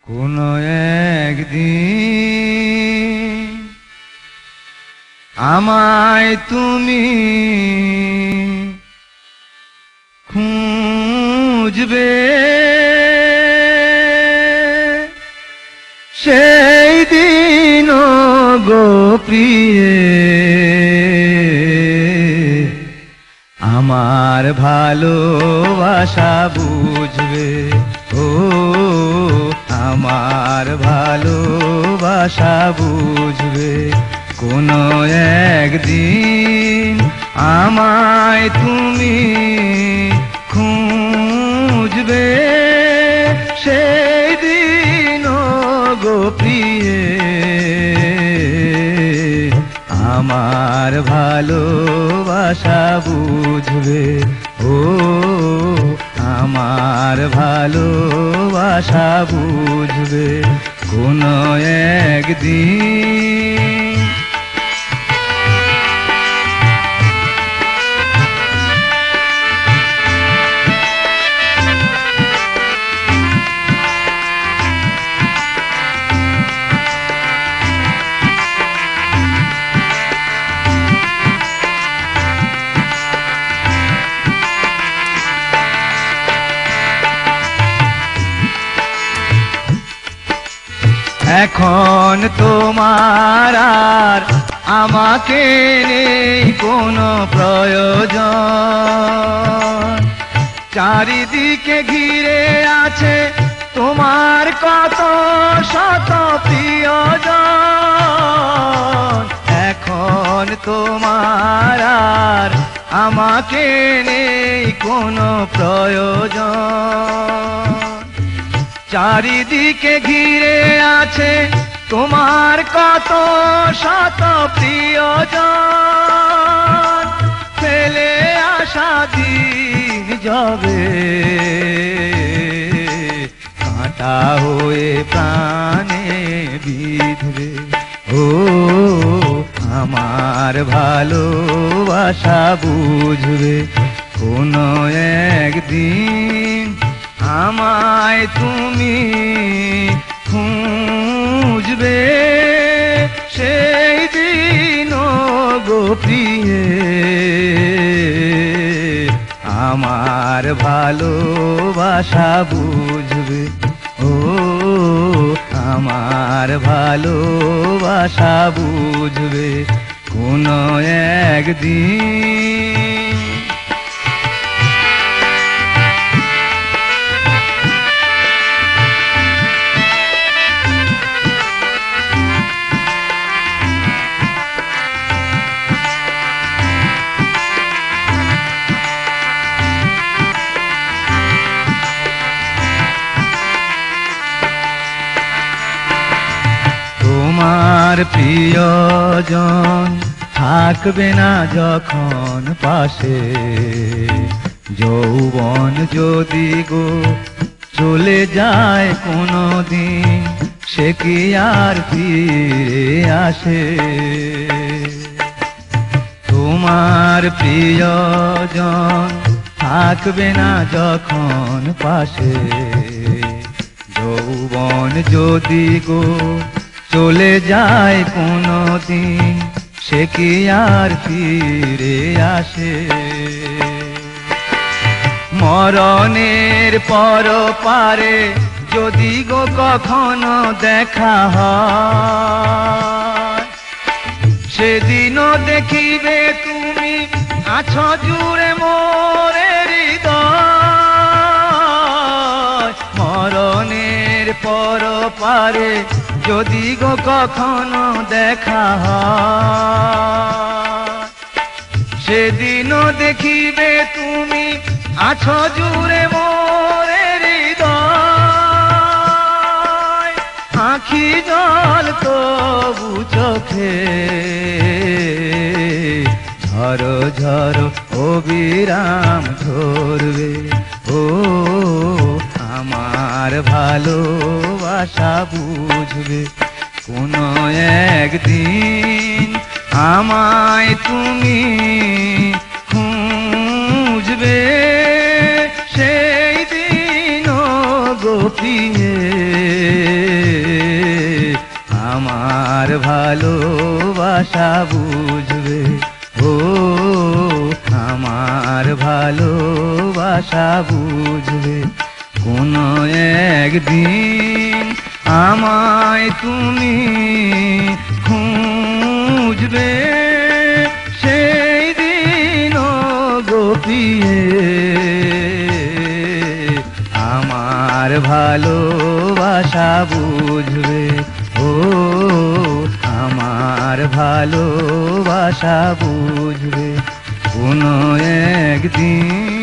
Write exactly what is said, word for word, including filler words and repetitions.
কোনো একদিন আমায় তুমি খুঁজবে, সেই দিন গো প্রিয়ে আমার ভালোবাসা বুঝবে। ও আমার ভালোবাসা বুঝবে। কোনো একদিন আমায় তুমি খুঁজবে, সেই দিন গো প্রিয়ে আমার ভালোবাসা বুঝবে। ও আমার ভালোবাসা বুঝবে কোনো একদিন। এখন তোমার আর আমাকে নেই কোনো প্রয়োজন, চারিদিকে ঘিরে আছে তোমার কত শত প্রিয়জন। এখন তোমার আর আমাকে নেই কোনো প্রয়োজন, চারিদিকে ঘিরে আছে তোমার কত শত প্রিয়জন। ফেলে আসা দিন যাবে, কাঁটা হয়ে প্রাণে বিঁধবে। ও আমার ভালোবাসা বুঝবে কোনো একদিন আমায় তুমি খুঁজবে, সেই দিন গো প্রিয়ে আমার ভালোবাসা বুঝবে। ও আমার ভালোবাসা বুঝবে কোনো একদিন। তোমার প্রিয়জন থাকবে না যখন পাশে, যৌবন যদি গো চলে যায় কোনো দিন, সে কি আর ফিরে আসে? তোমার প্রিয়জন থাকবে না যখন পাশে, যৌবন যদি গো চলে যায় কোনো দিন, সে কি আর ফিরে আসে? মরণের পর পারে যদি গো কখনো দেখা হয়, সেদিনও দেখিবে তুমি আছো জুড়ে মোরে হৃদয়। মরণের পর পারে যদি গো কখনো দেখা হয়, সেদিনও দেখিবে তুমি আছো জুড়ে মোরে হৃদয়। আঁখি জল তবু চোখে ঝরো ঝরো অবিরাম ঝরবে। ও আমার ভালোবাসা বুঝবে কোনো একদিন আমায় তুমি খুঁজবে, সেই দিন গো প্রিয়ে ভালোবাসা বুঝবে, ও আমার ভালোবাসা বুঝবে। কোনো একদিন আমায় তুমি খুঁজবে, সেই দিন গোপিয়ে আমার ভালোবাসা বুঝবে, ও আমার ভালোবাসা বুঝবে কোনো একদিন।